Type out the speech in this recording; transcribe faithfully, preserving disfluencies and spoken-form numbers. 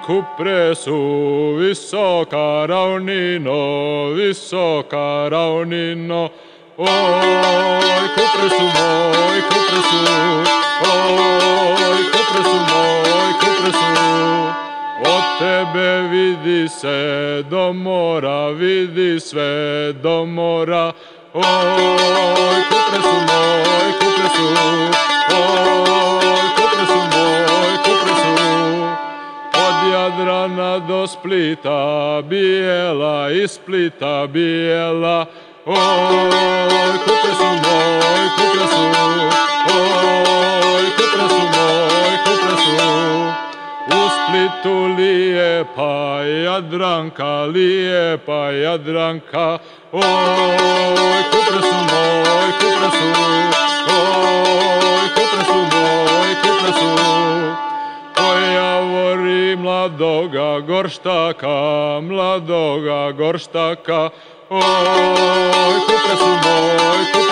Kupresu, visoka ravnino, visoka ravnino. Oj, Kupresu moj, Kupresu, oj, Kupresu moj, Kupresu. Od tebe vidi se do mora, vidi sve do mora. Oj, Kupresu moj, Kupresu, oj, Kupresu moj, Kupresu. Od Jadrana do Splita, bijela, iz Splita bijela. Oj, Kupresu moj, Kupresu, oj, Kupresu moj, Kupresu. U Splitu lijepa Jadranka, lijepa Jadranka. Oj, Kupresu moj, Kupresu, oj, Kupresu moj, Kupresu. Oj, javori mladoga gorštaka, mladoga gorštaka. Oj, Kupresu moj, Kupresu.